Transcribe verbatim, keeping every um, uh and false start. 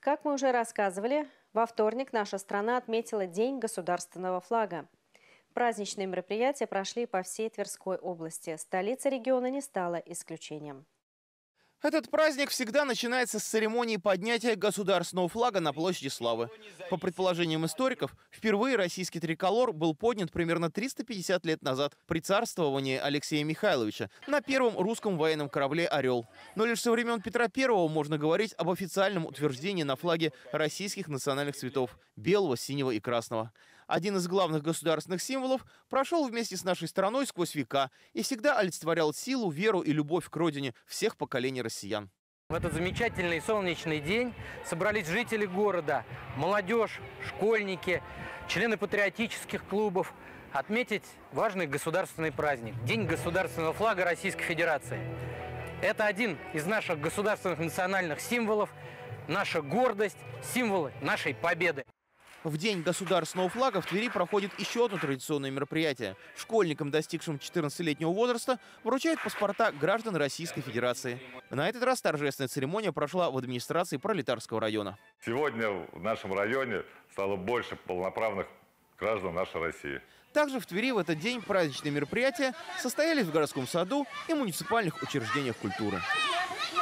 Как мы уже рассказывали, во вторник наша страна отметила День государственного флага. Праздничные мероприятия прошли по всей Тверской области. Столица региона не стала исключением. Этот праздник всегда начинается с церемонии поднятия государственного флага на площади Славы. По предположениям историков, впервые российский триколор был поднят примерно триста пятьдесят лет назад при царствовании Алексея Михайловича на первом русском военном корабле «Орел». Но лишь со времен Петра Первого можно говорить об официальном утверждении на флаге российских национальных цветов – белого, синего и красного. Один из главных государственных символов прошел вместе с нашей страной сквозь века и всегда олицетворял силу, веру и любовь к родине всех поколений россиян. В этот замечательный солнечный день собрались жители города, молодежь, школьники, члены патриотических клубов отметить важный государственный праздник – День государственного флага Российской Федерации. Это один из наших государственных национальных символов, наша гордость, символы нашей победы. В День государственного флага в Твери проходит еще одно традиционное мероприятие. Школьникам, достигшим четырнадцатилетнего возраста, вручают паспорта граждан Российской Федерации. На этот раз торжественная церемония прошла в администрации Пролетарского района. Сегодня в нашем районе стало больше полноправных граждан нашей России. Также в Твери в этот день праздничные мероприятия состоялись в городском саду и муниципальных учреждениях культуры.